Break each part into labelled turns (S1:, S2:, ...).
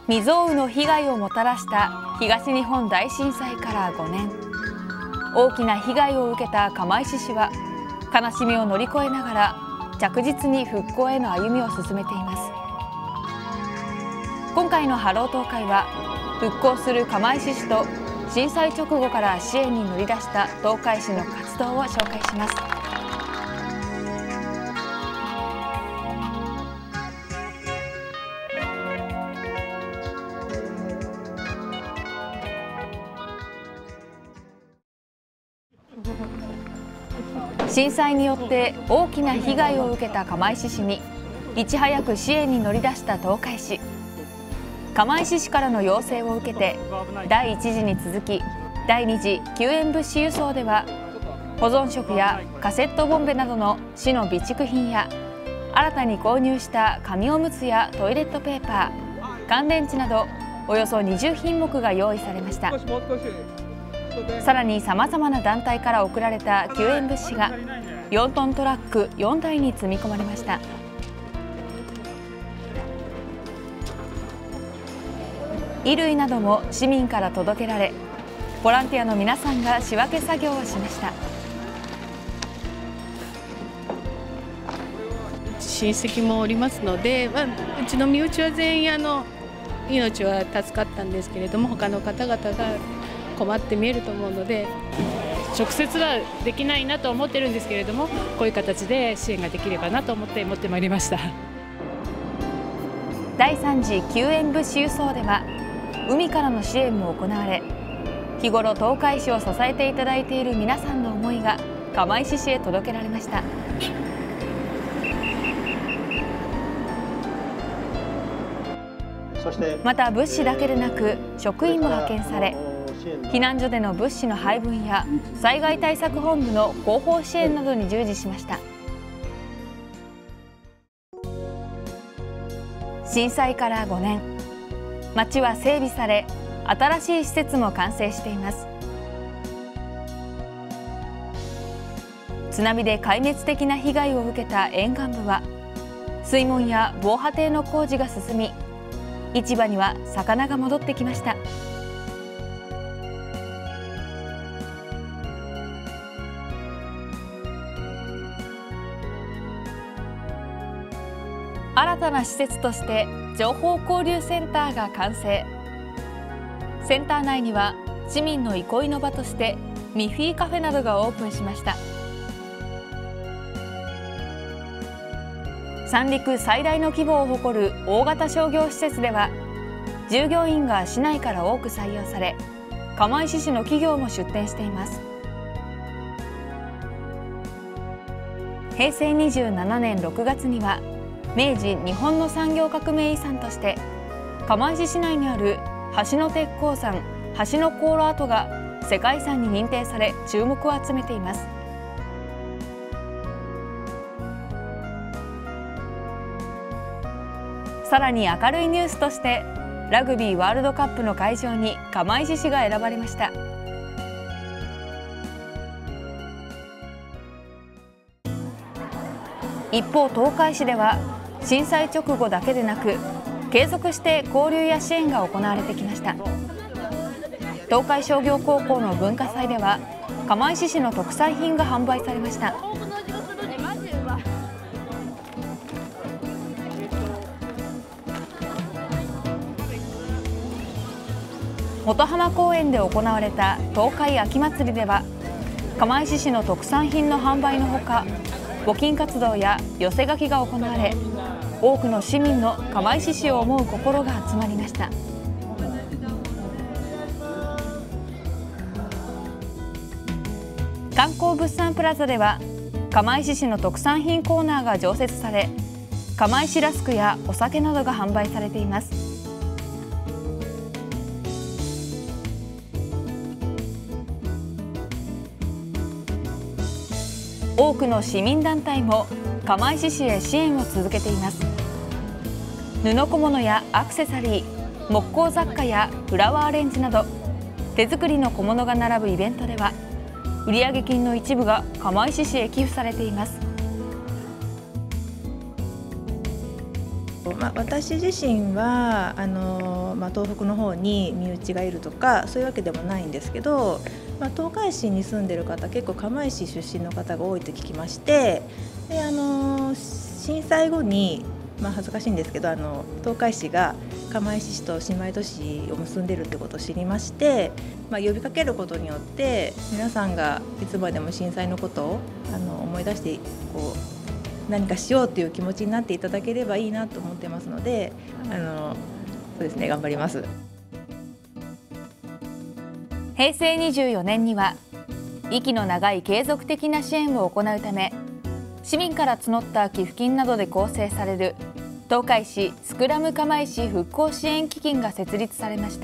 S1: 未曾有の被害をもたらした東日本大震災から5年。大きな被害を受けた釜石市は悲しみを乗り越えながら着実に復興への歩みを進めています。今回のハロー東海は復興する釜石市と震災直後から支援に乗り出した東海市の活動を紹介します。震災によって大きな被害を受けた釜石市にいち早く支援に乗り出した東海市。釜石市からの要請を受けて第1次に続き第2次救援物資輸送では保存食やカセットボンベなどの市の備蓄品や新たに購入した紙おむつやトイレットペーパー、乾電池などおよそ20品目が用意されました。さらにさまざまな団体から送られた救援物資が4トントラック4台に積み込まれました。衣類なども市民から届けられ、ボランティアの皆さんが仕分け作業をしました。
S2: 親戚もおりますので、うちの身内は全員命は助かったんですけれども、他の方々が困って見えると思うので、直接はできないなと思ってるんですけれども、こういう形で支援ができればなと思って持ってまいりました。
S1: 第3次救援物資輸送では海からの支援も行われ、日頃東海市を支えていただいている皆さんの思いが釜石市へ届けられました。また物資だけでなく職員も派遣され、避難所での物資の配分や災害対策本部の後方支援などに従事しました。震災から5年、町は整備され、新しい施設も完成しています。津波で壊滅的な被害を受けた沿岸部は水門や防波堤の工事が進み、市場には魚が戻ってきました。新たな施設として情報交流センターが完成。センター内には市民の憩いの場としてミッフィーカフェなどがオープンしました。三陸最大の規模を誇る大型商業施設では従業員が市内から多く採用され、釜石市の企業も出店しています。平成27年6月には明治日本の産業革命遺産として釜石市内にある橋の鉄鉱山橋の航路跡が世界遺産に認定され注目を集めています。さらに明るいニュースとしてラグビーワールドカップの会場に釜石市が選ばれました。一方、東海市では震災直後だけでなく継続して交流や支援が行われてきました。東海商業高校の文化祭では釜石市の特産品が販売されました。本浜公園で行われた東海秋祭りでは釜石市の特産品の販売のほか募金活動や寄せ書きが行われ、多くの市民の釜石市を思う心が集まりました。観光物産プラザでは釜石市の特産品コーナーが常設され、釜石ラスクやお酒などが販売されています。多くの市民団体も釜石市へ支援を続けています。布小物やアクセサリー、木工雑貨やフラワーアレンジなど手作りの小物が並ぶイベントでは売上金の一部が釜石市へ寄付されています。
S3: 私自身は東北の方に身内がいるとかそういうわけでもないんですけど、東海市に住んでる方結構釜石出身の方が多いと聞きまして、で震災後に、恥ずかしいんですけど東海市が釜石市と姉妹都市を結んでるってことを知りまして、呼びかけることによって皆さんがいつまでも震災のことを思い出して何かしようという気持ちになっていただければいいなと思ってますので、そうですね、頑張ります。
S1: 平成24年には息の長い継続的な支援を行うため、市民から募った寄付金などで構成される東海市スクラム釜石復興支援基金が設立されました。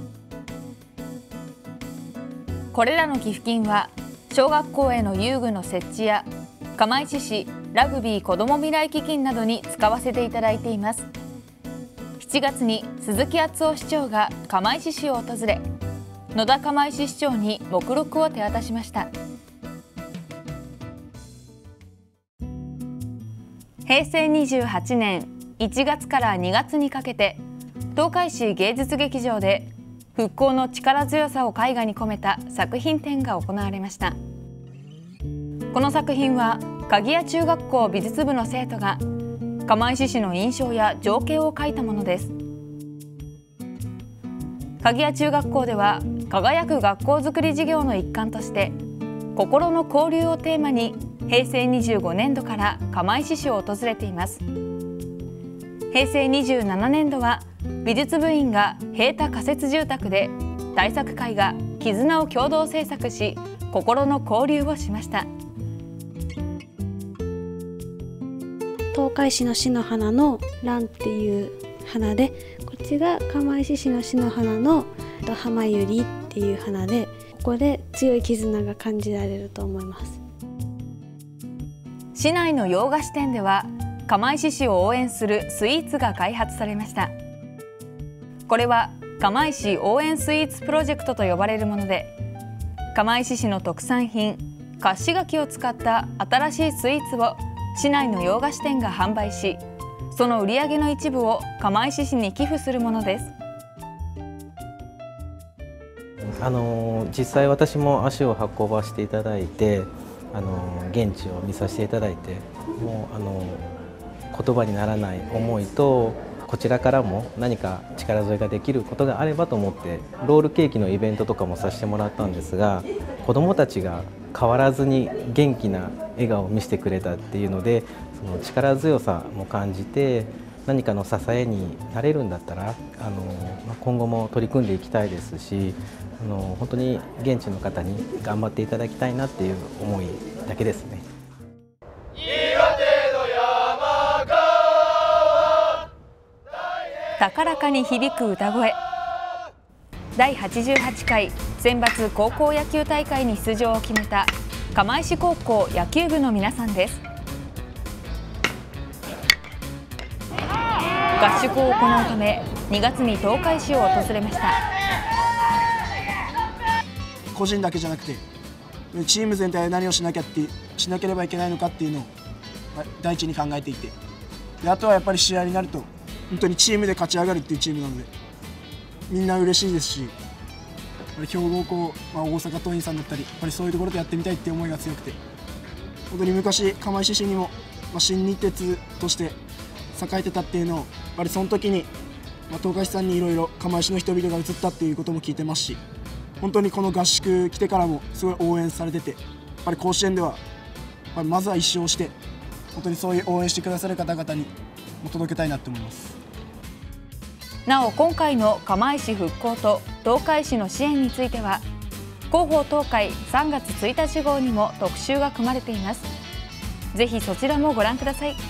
S1: これらの寄付金は小学校への遊具の設置や釜石市ラグビー子ども未来基金などに使わせていただいています。7月に鈴木敦夫市長が釜石市を訪れ、野田釜石市長に目録を手渡しました。平成28年1月から2月にかけて東海市芸術劇場で復興の力強さを絵画に込めた作品展が行われました。この作品は鍵屋中学校美術部の生徒が釜石市の印象や情景を描いたものです。鍵屋中学校では輝く学校づくり事業の一環として心の交流をテーマに平成25年度から釜石市を訪れています。平成27年度は美術部員が平田仮設住宅で大作絵画「絆」を共同制作し、心の交流をしました。
S4: 東海市の市の花の蘭っていう花で、こっちが釜石市の市の花の浜ゆりっていう花で、ここで強い絆が感じられると思います。
S1: 市内の洋菓子店では釜石市を応援するスイーツが開発されました。これは釜石応援スイーツプロジェクトと呼ばれるもので、釜石市の特産品カシガキを使った新しいスイーツを市内の洋菓子店が販売し、その売り上げの一部を釜石市に寄付するものです。
S5: 実際私も足を運ばせていただいて現地を見させていただいて、もう言葉にならない思いと、こちらからも何か力添えができることがあればと思ってロールケーキのイベントとかもさせてもらったんですが、子どもたちが変わらずに元気な笑顔を見せてくれたっていうので、その力強さも感じて、何かの支えになれるんだったら今後も取り組んでいきたいですし、本当に現地の方に頑張っていただきたいなっていう思いだけですね。
S1: 高らかに響く歌声。第88回選抜高校野球大会に出場を決めた釜石高校野球部の皆さんです。合宿を行うため2月に東海市を訪れました。
S6: 個人だけじゃなくてチーム全体で何をしなければいけないのかっていうのを第一に考えていて、であとはやっぱり試合になると本当にチームで勝ち上がるっていうチームなので、みんな嬉しいですし、強豪校、大阪桐蔭さんだったり、やっぱりそういうところでやってみたいっていう思いが強くて、本当に昔釜石市にも、新日鉄として栄えてたっていうのを、やっぱりその時に、東海市さんにいろいろ釜石の人々が移ったっていうことも聞いてますし、本当にこの合宿来てからもすごい応援されてて、やっぱり甲子園ではやっぱりまずは1勝して、本当にそういう応援してくださる方々に届けたいなと思います。
S1: なお今回の釜石復興と東海市の支援については、広報東海3月1日号にも特集が組まれています。ぜひそちらもご覧ください。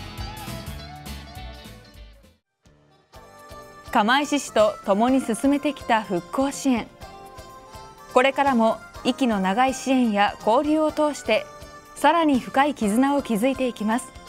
S1: 釜石市と共に進めてきた復興支援。これからも息の長い支援や交流を通して、さらに深い絆を築いていきます。